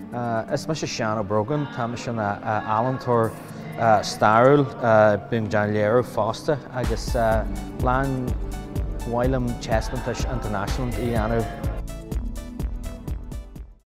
Is mis sean Brogain tá sin Allantor starúil bíon Gaeilge fásta agus lean Bhailim Chestnut International í anamh